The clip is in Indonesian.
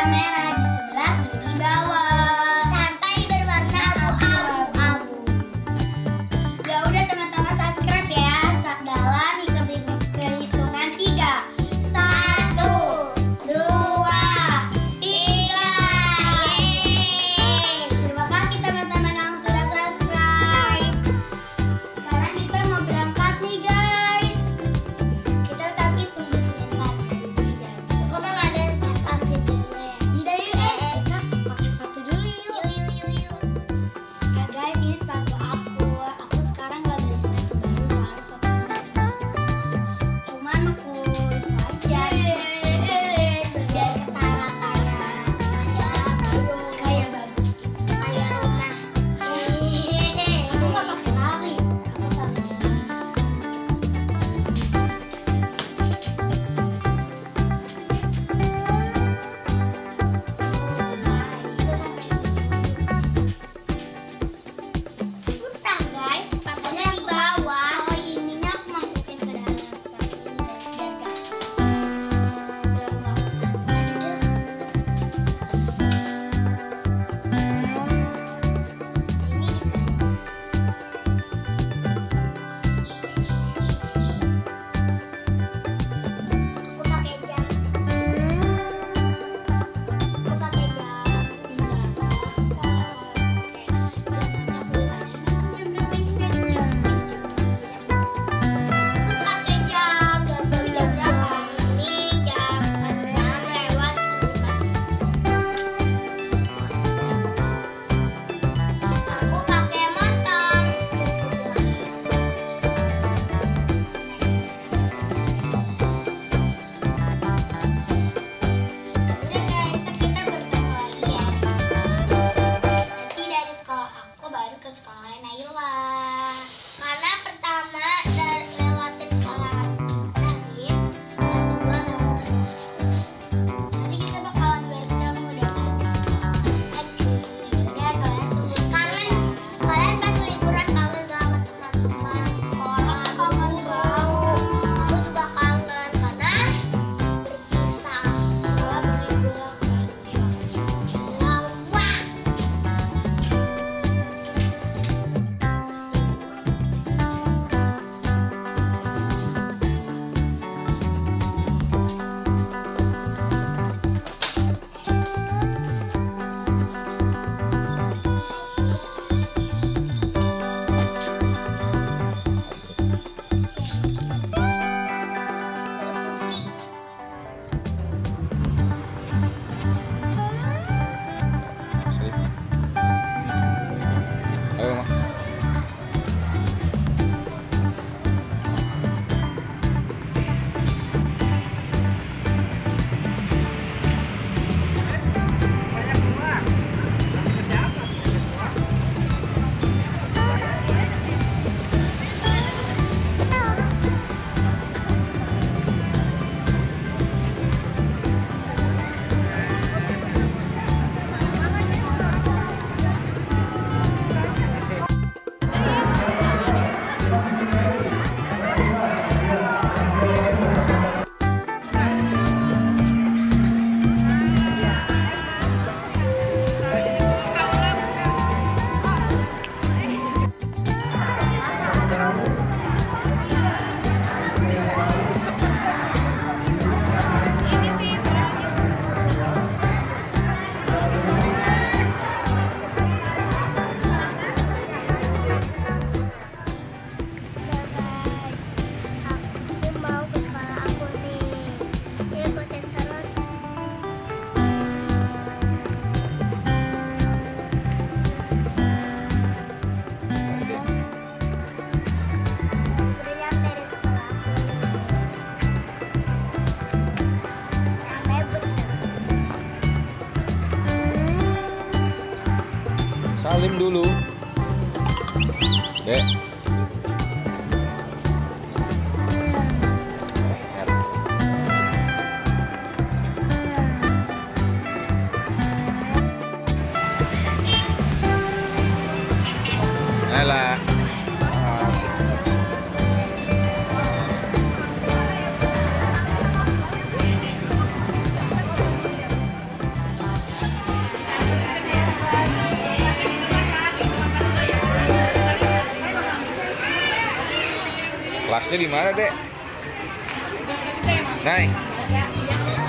berwarna merah di sebelah kiri bawah sampai berwarna abu-abu. Ya udah teman-teman, subscribe ya. Sabdalam ikuti kehitungan 3. 1, 2, 3. Terima kasih teman-teman yang sudah subscribe. Sekarang kita mau berangkat nih guys. Kita tapi tunggu sebentar. Kok nggak ada sepatu dulu ya? Yaudah kita pakai sepatu dulu yuk. Ya guys, ini sepatu aku. Aku sekarang nggak beli sepatu baru soalnya sepatu masih bagus. Cuman aku itu aja biar ketara kayak bagus gitu, kayak rumah. Aku nggak pakai tali. Aku tali. Susah guys, sepatunya di bawah. Oh, ininya aku masukin ke dalam sepatu guys, biar gak aku pakai jam. Aku pakai jam. Aku pakai jam. Tapi jam berapa? Ini jam 6:04. Aku pakai motor. Udah guys, kita bertemu lagi ya di sekolah. Nanti dari sekolah aku baru ke sekolah Naila. Karena pertama lewatin sekolah Nadine, kedua lewatin sekolah. Nanti kita bakalan bertemu dengan sekolah. Udah kalian tunggu. Kalian pas liburan kangen sama teman-teman sekolah. Kamu bau. Aku juga kangen karena berpisah setelah berliburan lama. Ayo, Ma. Aku mau ke sekolah aku nih. Ikutin terus. Udah nyampe di sekolah aku nih. Ramai bener. Salim dulu. Dek. Naila. Kelasnya di mana, Dek? Nay.